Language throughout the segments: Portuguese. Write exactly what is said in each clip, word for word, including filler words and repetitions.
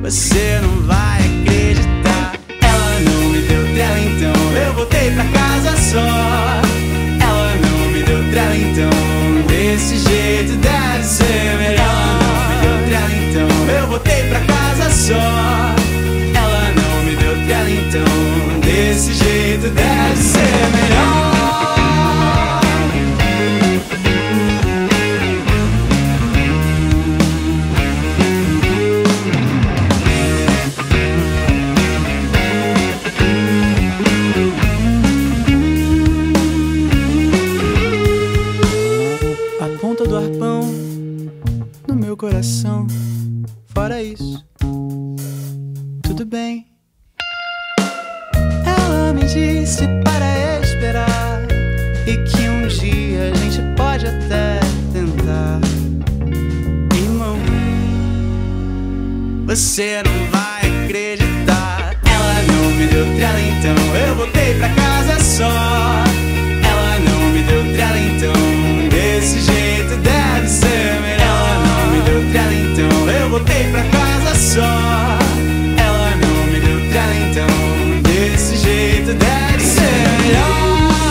Você não vai acreditar. Ela não me deu trela, então eu voltei pra casa só. Ela não me deu trela, então desse jeito deve ser melhor. Ela não me deu trela, então eu voltei pra casa só. Ela não me deu trela, então desse jeito deve ser melhor. Do arpão no meu coração. Fora isso, tudo bem. Ela me disse para esperar e que um dia a gente pode até tentar. Irmão, você não vai acreditar. Ela não me deu trela, então eu voltei pra casa só. Ela não me deu trela, então desse jeito deve ser melhor. Ela não me deu trela, então eu voltei pra casa só. Ela não me deu trela, então desse jeito deve ser melhor.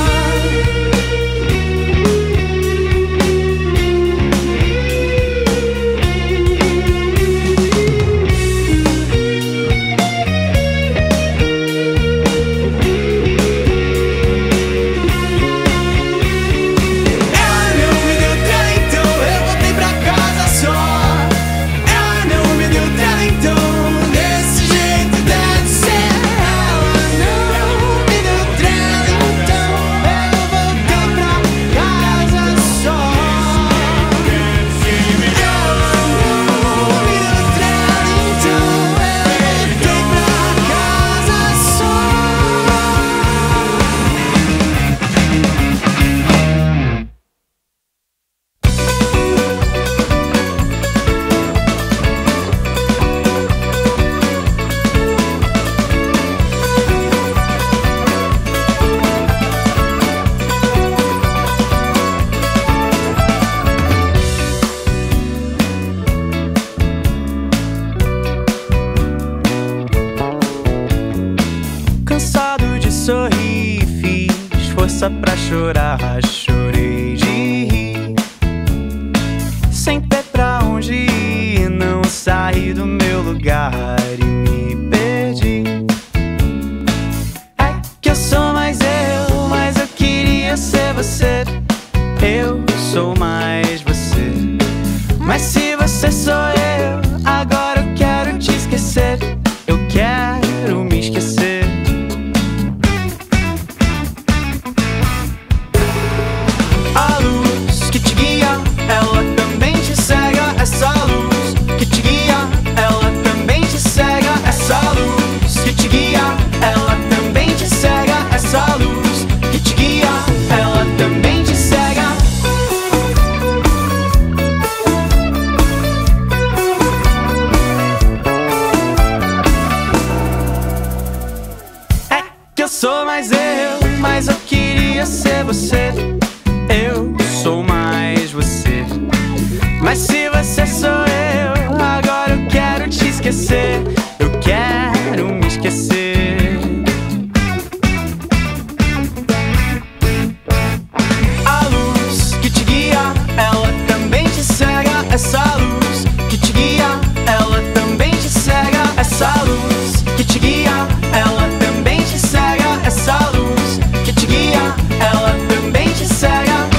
Sorri, fiz força pra chorar, chorei de rir, sem ter pra onde ir, não saí do meu lugar e me perdi. É que eu sou mais eu, mas eu queria ser você. Eu sou mais você, mas se você sou eu, agora eu quero te esquecer. Eu quero me esquecer. Sou mais eu, mas eu queria ser você. Eu sou mais você, mas se você sou eu, agora eu quero te esquecer. Eu quero me esquecer. A luz que te guia, ela também te cega. Essa luz que te guia, ela também te cega. Essa luz que te guia, ela também te cega. Essa luz que te guia, ela também te cega.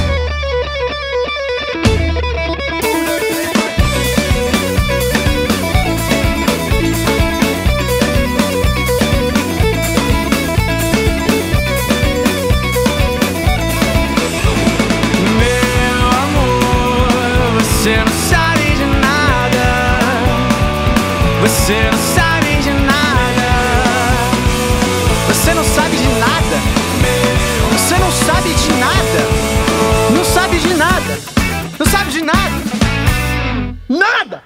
Meu amor, você não sabe de nada. Você não sabe de nada. Você não sabe de nada. Você não sabe de nada. Não sabe de nada. Não sabe de nada. Nada!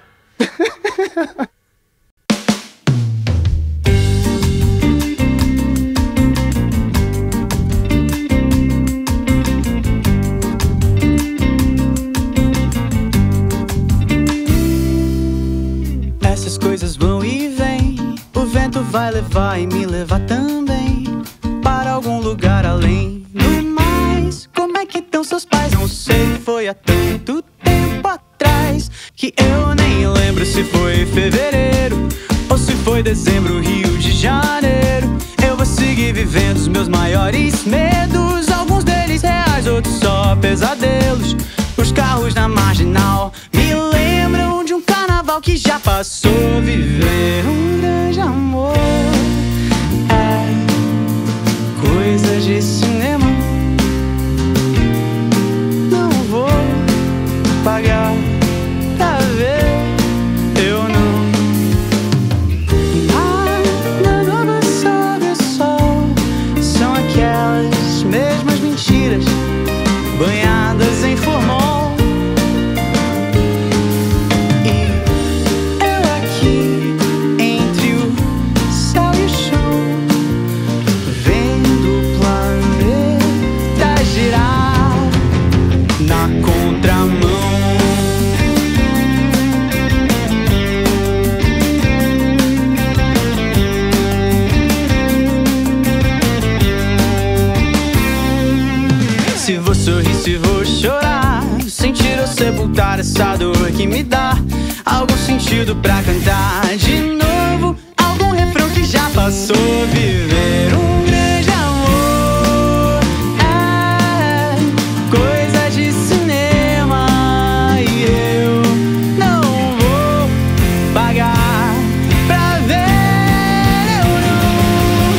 Essas coisas vão e vêm, o vento vai levar e me levar também para algum lugar além. No mais, como é que estão seus pais? Não sei, foi há tanto tempo atrás que eu nem lembro se foi fevereiro ou se foi dezembro, Rio de Janeiro. Eu vou seguir vivendo os meus maiores medos, alguns deles reais, outros só pesadelos. Os carros na marginal me lembram de um carnaval que já passou. Viver um grande amor é coisa de cinema. Não vou pagar pra ver, eu não. Nada novo sob o sol, são aquelas mesmas mentiras banhadas em formol. Se vou sorrir, se vou chorar, sentir ou sepultar essa dor que me dá algum sentido pra cantar de novo algum refrão que já passou. Viver um grande amor é coisa de cinema e eu não vou pagar pra ver, eu não.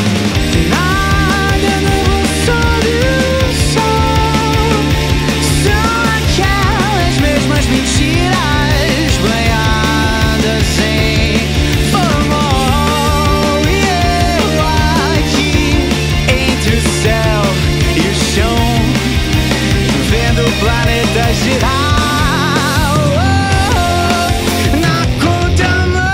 Nada novo sob o sol, são aquelas mesmas mentiras banhadas em formol. E eu aqui entre o céu e o chão, vendo o planeta girar. Oh, na contramão.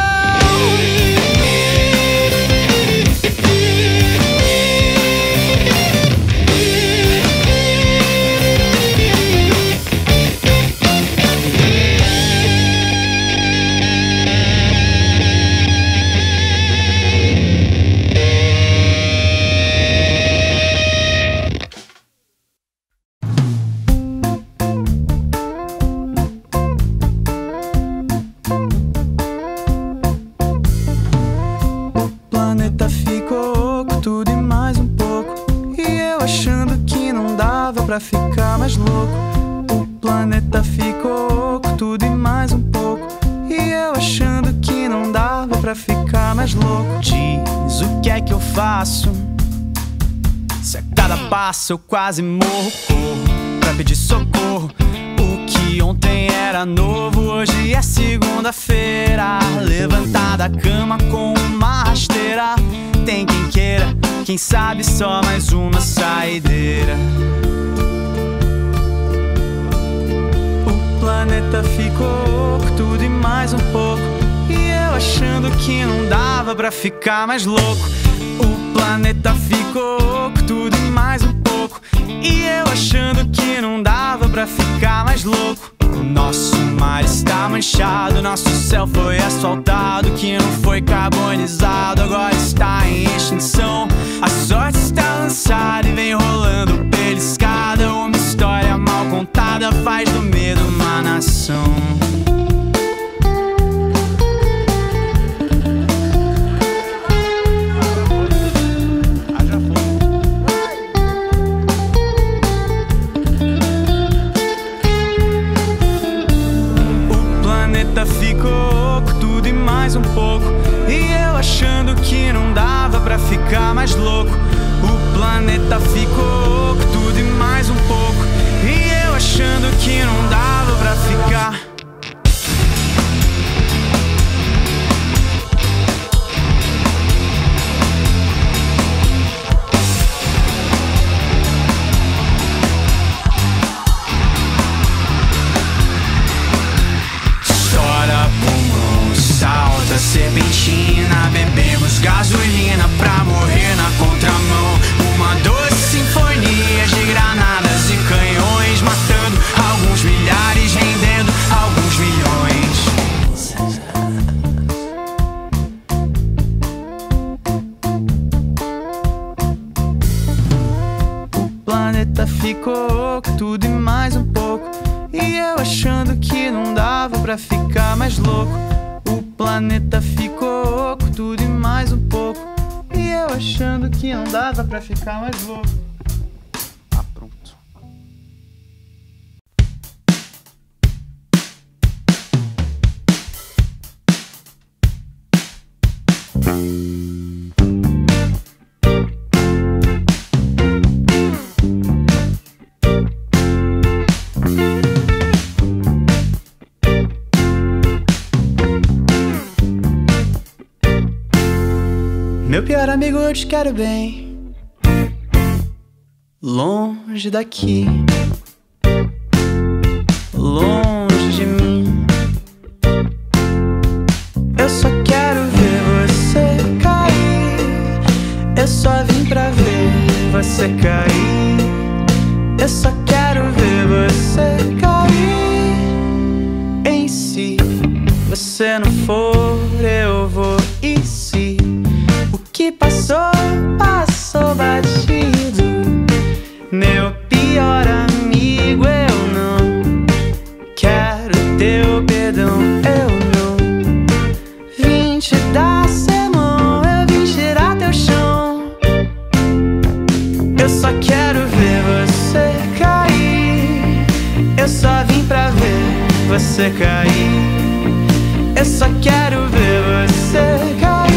O planeta ficou oco, tudo e mais um pouco, e eu achando que não dava pra ficar mais louco. O planeta ficou oco, tudo e mais um pouco, e eu achando que não dava pra ficar mais louco. Diz, o que é que eu faço? Se a cada passo eu quase morro, corro pra pedir socorro. O que ontem era novo, hoje é segunda-feira. Levantar da cama com uma rasteira. Tem quem queira, quem sabe só mais uma saideira. O planeta ficou oco, tudo e mais um pouco, e eu achando que não dava pra ficar mais louco. O planeta ficou oco, tudo e mais um pouco, e eu achando que não dava pra ficar mais louco. O nosso mar está manchado, nosso céu foi asfaltado, que não foi carbonizado, agora está em extinção. A sorte está lançada e vem rolando pela escada. Uma história mal contada faz do medo uma nação. Ficou oco, tudo e mais um pouco, e eu achando que não dava pra ficar mais louco. O planeta ficou oco, tudo e mais um pouco, e eu achando que não dava pra ficar. Serpentina, bebemos gasolina pra morrer na contramão. Uma doce sinfonia de granadas e canhões, matando alguns milhares, rendendo alguns ficou oco, tudo e mais um pouco. E eu achando que não dava pra ficar mais louco. O planeta ficou oco, tudo e mais um pouco. E eu achando que não dava pra ficar mais louco. Ah, pronto. Meu pior amigo, eu te quero bem, longe daqui, longe de mim. Eu só quero ver você cair. Eu só vim pra ver você cair. Eu só quero ver você cair. Em si, você não for, eu vou. E se o que passou, passou batido? Meu pior amigo, eu não quero teu perdão. Eu não vim te dar sermão, eu vim tirar teu chão. Eu só quero ver você cair. Eu só vim pra ver você cair. Eu só quero ver você cair.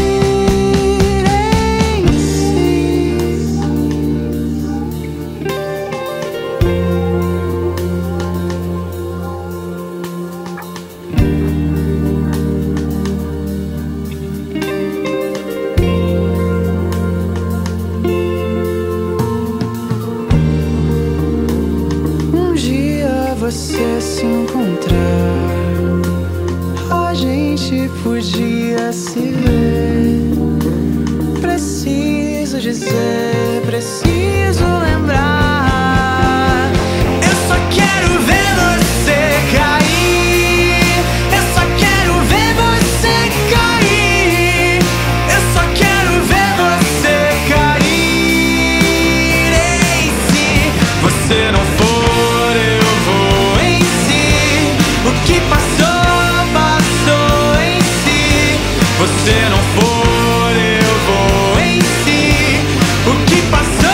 Você se encontrar, a gente podia se ver. Preciso dizer, preciso lembrar. Eu só quero ver você cair. Eu só quero ver você cair. Eu só quero ver você cair. Ei, se você não for, o que passou, passou em si. Você não for, eu vou em si. O que passou.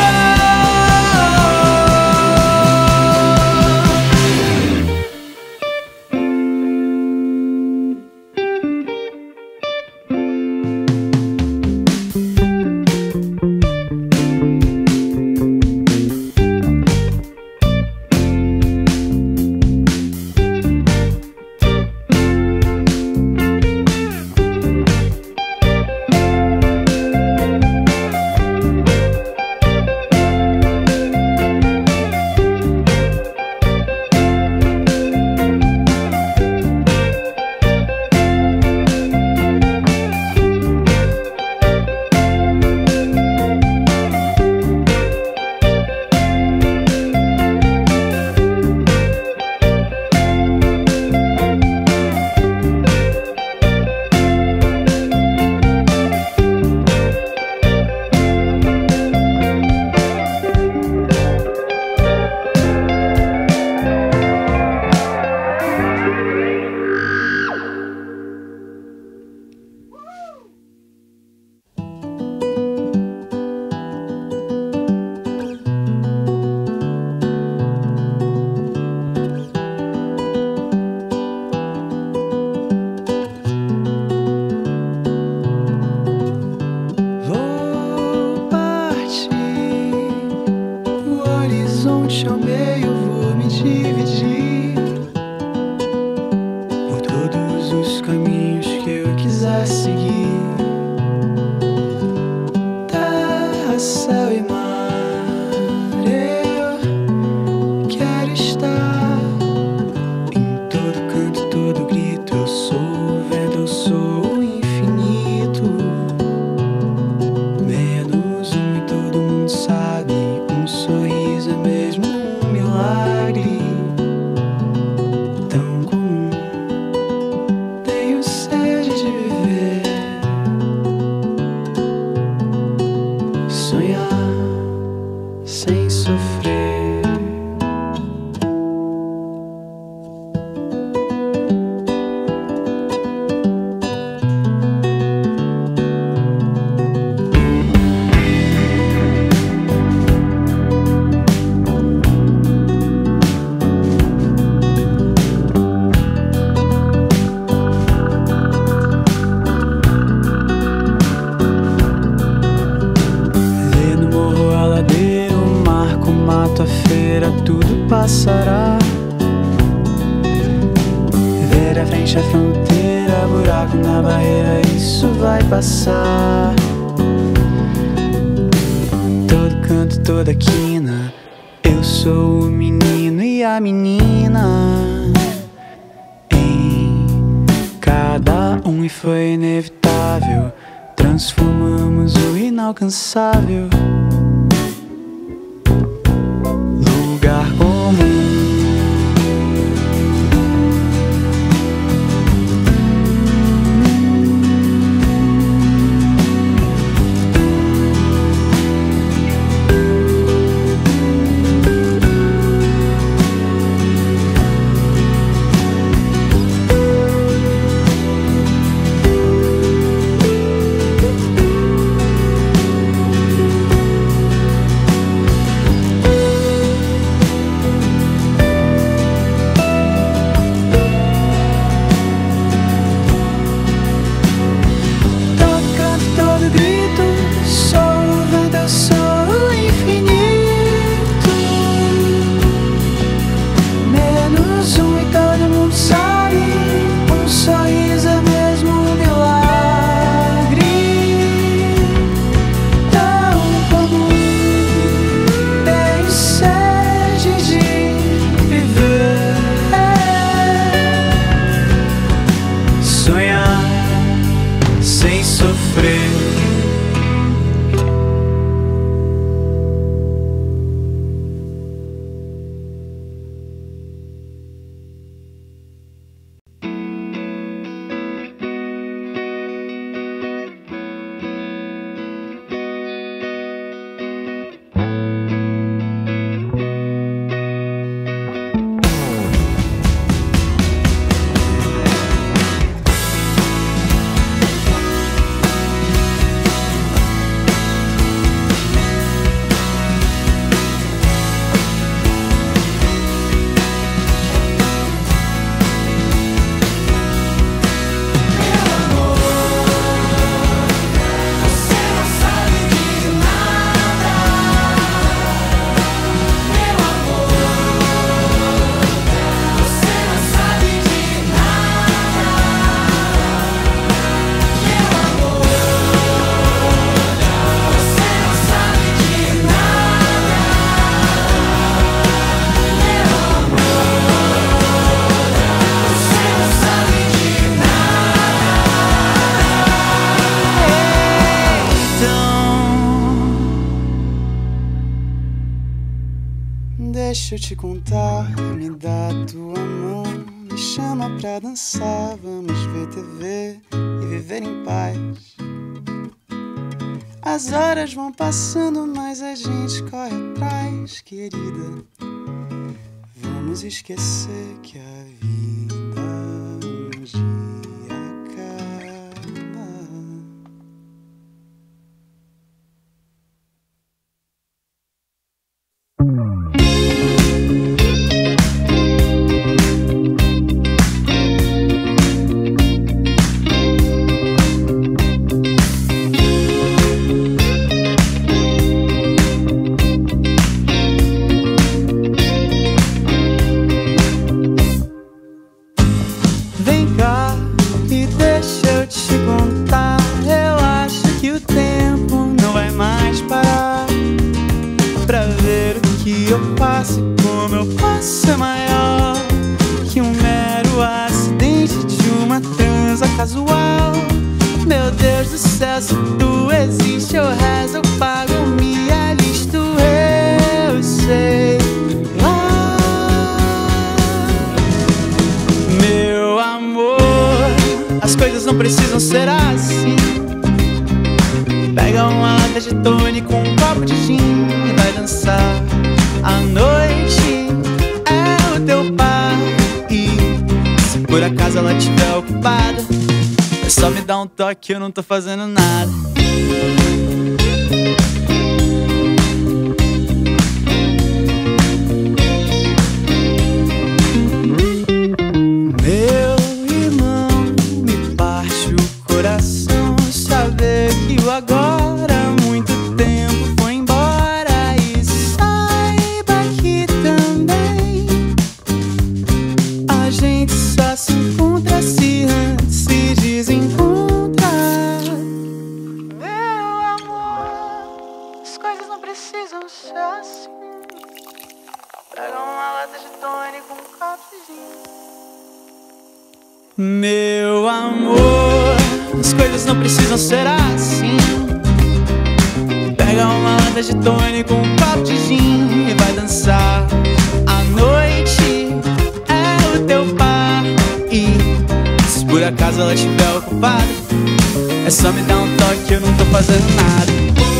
na barreira, isso vai passar. Todo canto, toda quina, eu sou o menino e a menina em cada um, e foi inevitável. Transformamos o inalcançável. Lugar comum. Deixa eu te contar, me dá tua mão, me chama pra dançar, vamos ver T V e viver em paz. As horas vão passando, mas a gente corre atrás, querida. Vamos esquecer que a vida um dia acaba. Casual. Meu Deus do céu, se tu existe, eu rezo, eu pago, me alisto, eu sei lá. Meu amor, as coisas não precisam ser assim. Pega uma lata de tônico, um copo de gin e vai dançar. A noite é o teu par, e se por acaso ela estiver ocupada, é só me dar um toque, eu não tô fazendo nada. Meu irmão, me parte o coração saber que o agora há muito tempo foi embora. E saiba que também a gente só se encontra se antes se desencontra. as coisas não precisam ser assim. Pega uma lata de tônico, um copo de gin e vai dançar. A noite é o teu par. E se por acaso ela estiver ocupada, é só me dar um toque, eu não tô fazendo nada.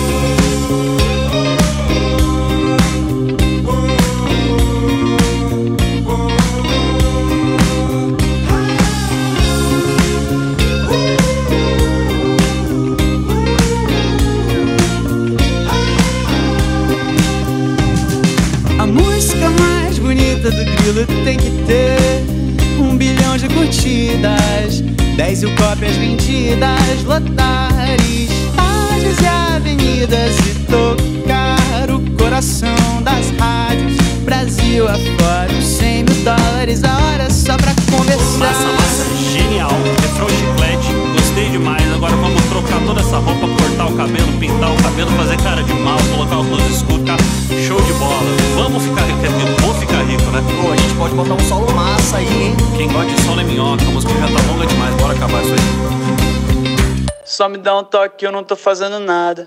A música mais bonita do Grilo tem que ter um bilhão de curtidas, dez mil cópias vendidas, lotar estádios e avenidas e tocar o coração das rádios Brasil afora. Cem mil dólares a hora só pra conversar. Massa, massa, genial, refrão chiclete, gostei demais. Agora vamos trocar toda essa roupa, cortar o cabelo, pintar o cabelo, fazer cara de mal, colocar o close escuro, tá? Show de bola. Vamos ficar rico, vou ficar rico, né? Pô, a gente pode botar um solo massa aí, hein? Quem gosta de solo é minhoca, a música já tá longa demais, bora acabar isso aí. Só me dá um toque que eu não tô fazendo nada.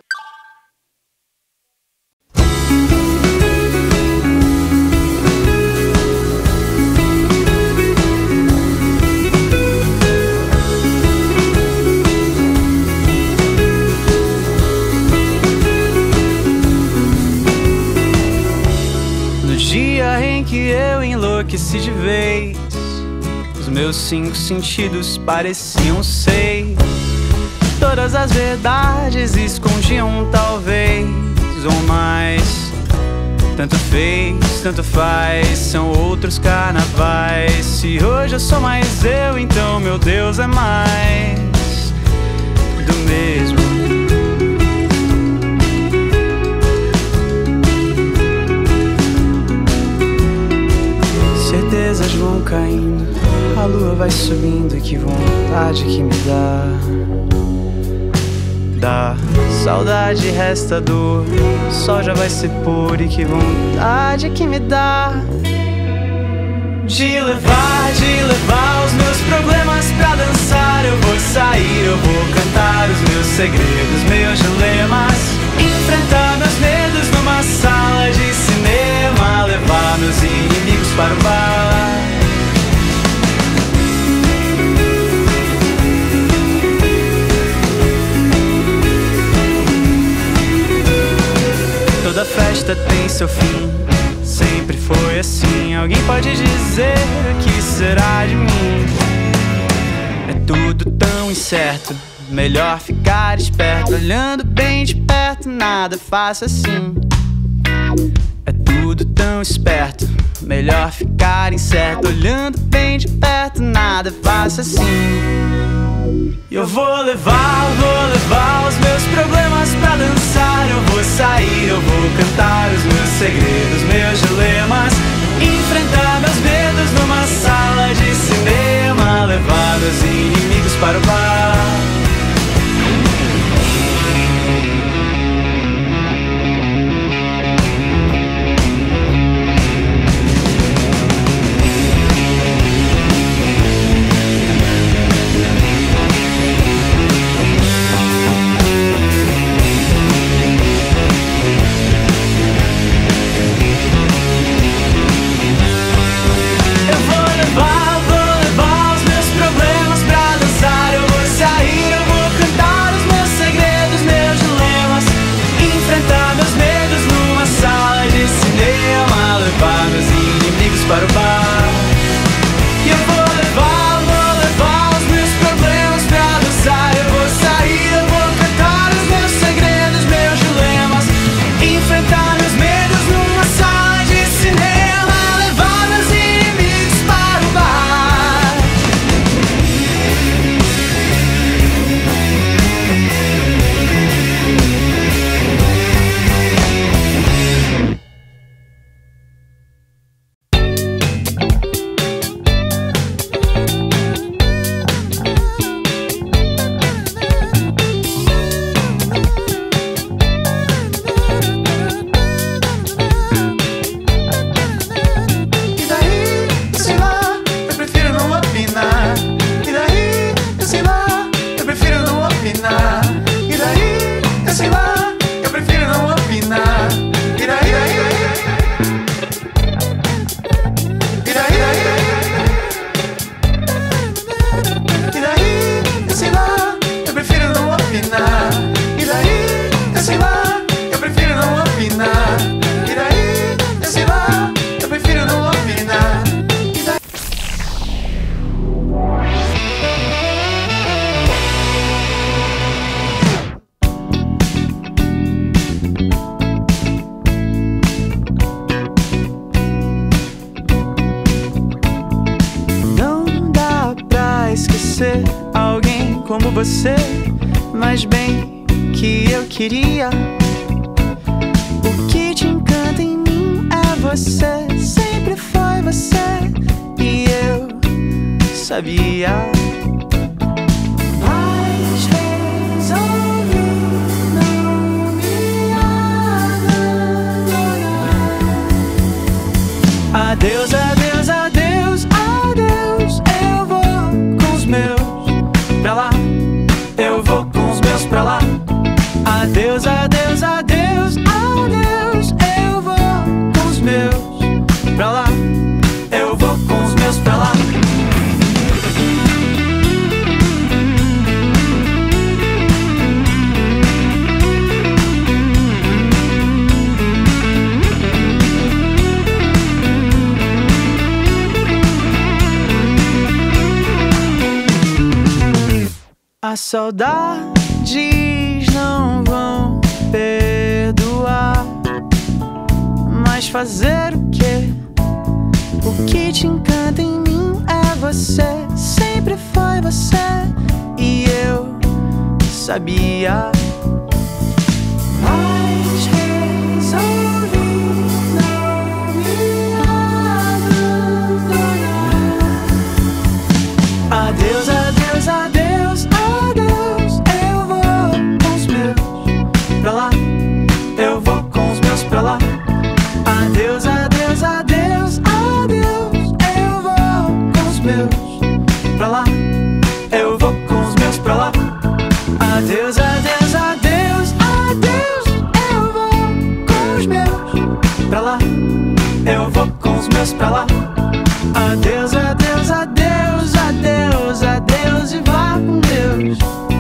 No dia em que eu enlouqueci de vez, os meus cinco sentidos pareciam seis. Todas as verdades escondiam talvez ou mais. Tanto fez, tanto faz, são outros carnavais. Se hoje eu sou mais eu, então meu Deus é mais do mesmo. Certezas vão caindo, a lua vai subindo, que vontade que me dá. Da saudade resta dor, o sol já vai se pôr e que vontade que me dá de levar, de levar os meus problemas pra dançar. Eu vou sair, eu vou cantar os meus segredos, meus dilemas, enfrentar meus medos numa sala de cinema, levar meus inimigos para o bar. Toda festa tem seu fim, sempre foi assim. Alguém pode dizer o que será de mim? É tudo tão incerto, melhor ficar esperto. Olhando bem de perto, nada faça assim. É tudo tão esperto, melhor ficar incerto. Olhando bem de perto, nada faça assim. Eu vou levar, vou levar os meus problemas pra dançar. Eu vou sair, eu vou cantar os meus segredos, meus dilemas, enfrentar meus medos numa sala de cinema, levar meus inimigos para o bar. por você, mas bem que eu queria. O que te encanta em mim é você, sempre foi você, e eu sabia. Mas resolvi não me abandonar. Adeus, adeus, adeus, adeus. Eu vou com os meus pra lá, eu vou com os meus pra lá. Adeus, adeus, adeus, adeus. Eu vou com os meus pra lá, eu vou com os meus pra lá. As saudades não vão perdoar, mas fazer o quê? O que te encanta em mim é você, sempre foi você, e eu sabia. Mas resolvi não me abandonar. Adeus, adeus, adeus, adeus. Eu vou com os meus pra lá, eu vou com os meus pra lá. Adeus, adeus, adeus, adeus. Eu vou com os meus pra lá, eu vou com os meus pra lá. Adeus, adeus, adeus, adeus. Eu vou com os meus pra lá, eu vou com os meus pra lá. Adeus, adeus, adeus, adeus, adeus, e vá com Deus.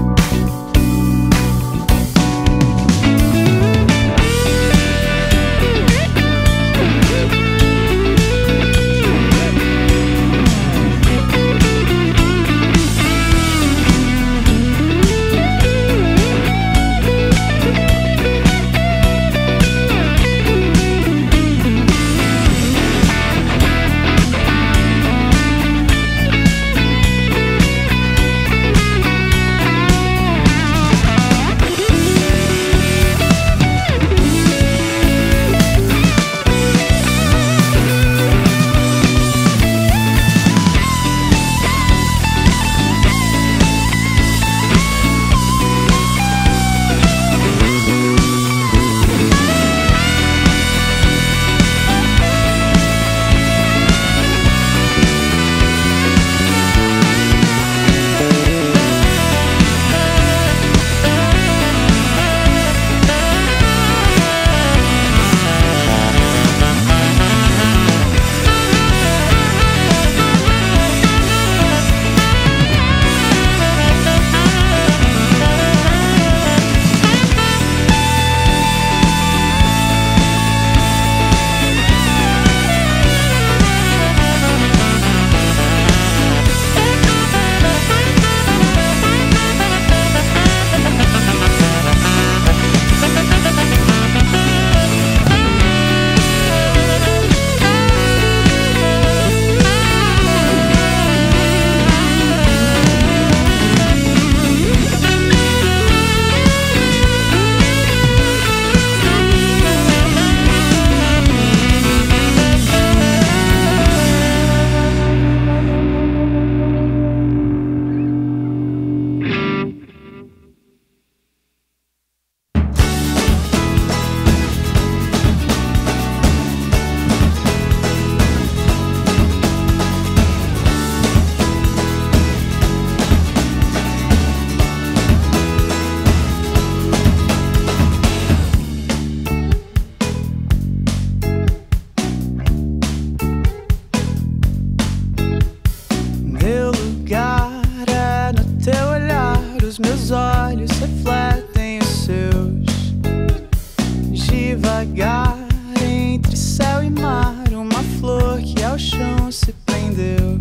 Devagar entre céu e mar, uma flor que ao chão se prendeu.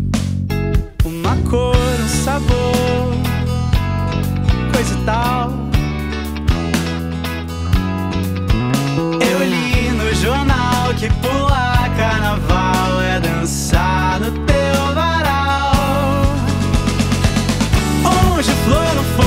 Uma cor, um sabor, coisa e tal. Eu li no jornal que pular carnaval é dançar no teu varal. Onde flor não for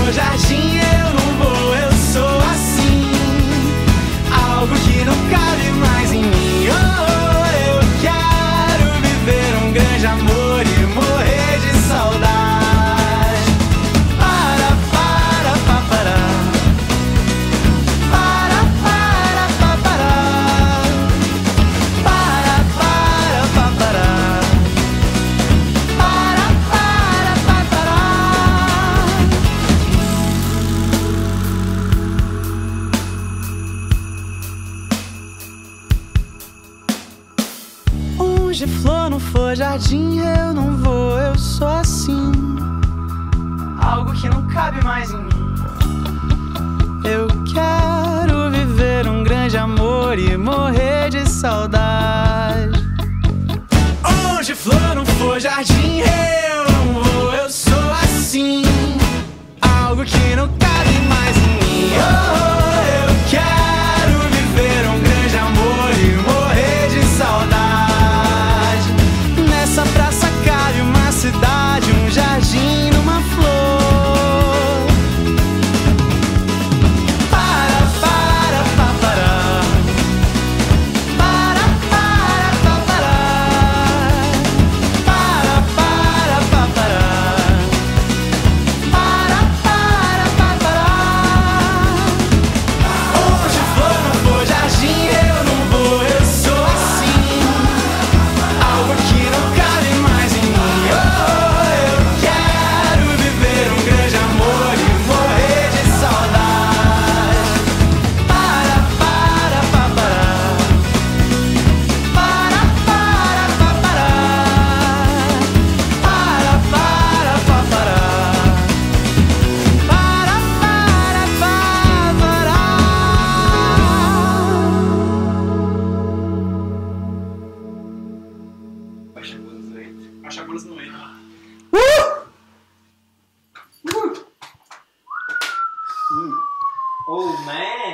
jardim, eu não vou, eu sou assim. Algo que não cabe mais em mim. Eu quero viver um grande amor e morrer de saudade. Onde flor não for jardim, eu não vou, eu sou assim. Algo que não cabe mais em mim. Oh, eu quero viver um grande amor e morrer de saudade. Nessa praça cabe uma cidade, um jardim numa flor. Para, para, pa, para. Para, para, pa, para. Para, para, pa, para. Para, para, pa, para. Onde for, não for jardim, eu não vou, eu sou assim. Algo que não cabe mais em mim. Oh, eu quero viver um grande amor e morrer de saudade. Para, para, pa, para. Para, para, pa, para. Para, para, pa, para. Para, para, pa, para. Baixa a blusa aí. Baixa a blusa no meio. Oh, man!